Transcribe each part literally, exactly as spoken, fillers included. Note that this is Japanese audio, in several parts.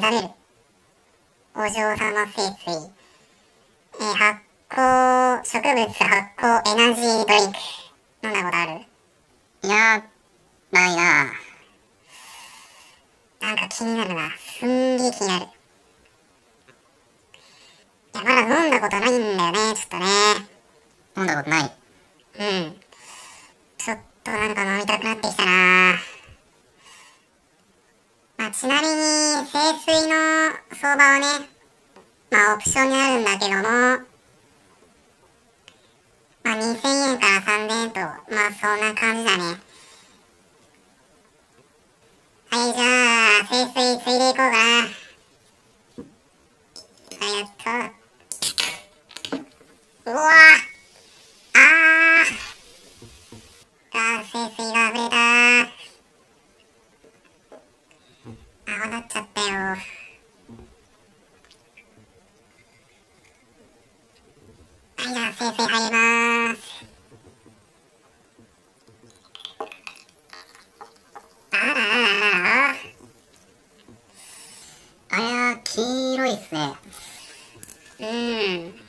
覚めるお嬢様聖水、えー、発酵植物発酵エナジードリンク、飲んだことある？ いやー、ないな。 なんか気になるな。すんげー気になる。いや、まだ飲んだことないんだよね、ちょっとね。 飲んだことない。 うん。ちょっとなんか飲みたくなってきたな。まあ、ちなみに、清水の相場はね、まあ、オプションになるんだけども、まあ、にせんえんからさんぜんえんと、まあ、そんな感じだね。はい、じゃあ、清水ついでいこうかな。ありがとう。うわぁあーあー、清水が溢れたー。泡立っちゃったよ。はい、じゃあ、清水入りまーす。あらあらあらあら。 あれは黄色いっすね。 うーん。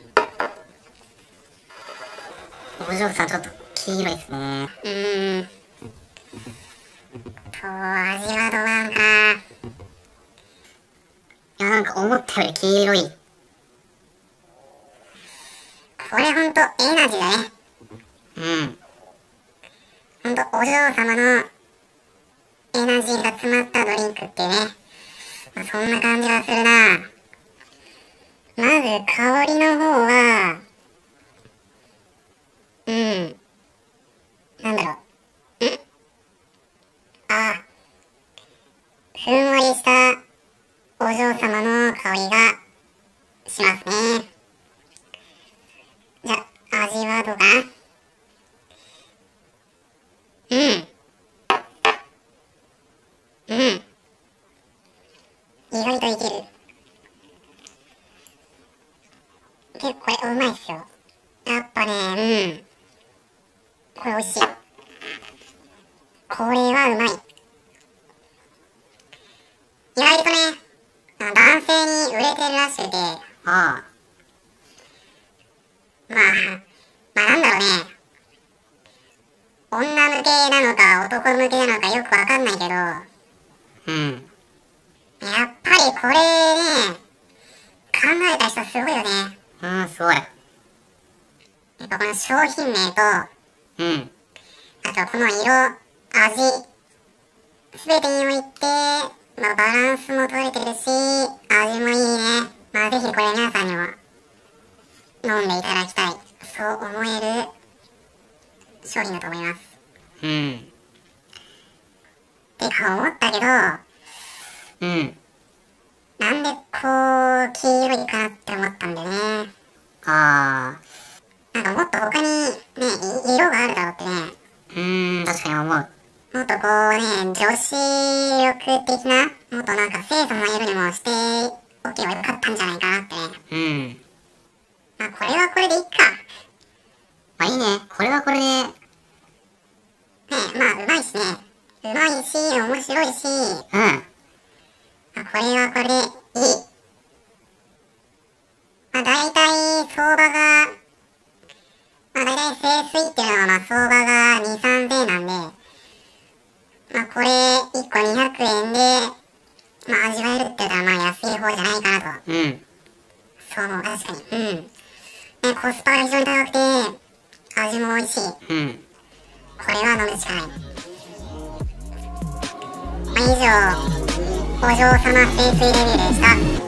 お嬢さんちょっと黄色いっすね。 うーん。と、味はどうなのかな。 いや、なんか思ったより黄色い。 これほんとエナジーだね。 うん。 ほんとお嬢様のエナジーが詰まったドリンクっていうね。まあ、そんな感じがするな。まず香りの方は、うん。なんだろう。んあ、ふんわりしたお嬢様の香りがしますね。じゃ、味はどうかな？うん。うん。意外といける。結構これうまいっすよ。やっぱね、うん。これ美味しい。これはうまい。意外とね、男性に売れてるらしくて、 ああ。 まあ、まあなんだろうね。女向けなのか男向けなのかよくわかんないけど、 うん。 やっぱりこれね、考えた人すごいよね。 うん、すごい。 やっぱこの商品名と、 うん。 あとこの色、味、すべてにおいて、まあ、バランスも取れてるし、味もいいね。まあぜひこれ皆さんにも飲んでいただきたい。そう思える商品だと思います。 うん。 てか思ったけど、 うん。 なんでこう、黄色いかなって思ったんだよね。 ああ。 なんかもっと他にね、い色があるだろうってね。 うーん、確かに思う。 もっとこうね、女子力的な、もっとなんか清楚な色にもしておけばよかったんじゃないかなってね。 うん。 まあこれはこれでいいか。 まあいいね。これはこれで。 ねまあうまいしね。うまいし、面白いし、 うん。 まあ、これはこれでいい。まあ大体相場が、まあ大体清水っていうのはまあ相場がに、さんぜんえんなんで、まあこれいっこにひゃくえんで、まあ味わえるって言ったらまあ安い方じゃないかなと。 うん。 そう思う、確かに。うん。ね、コスパが非常に高くて、味も美味しい。 うん。 これは飲むしかない。まあ以上、お嬢様清水レビューでした。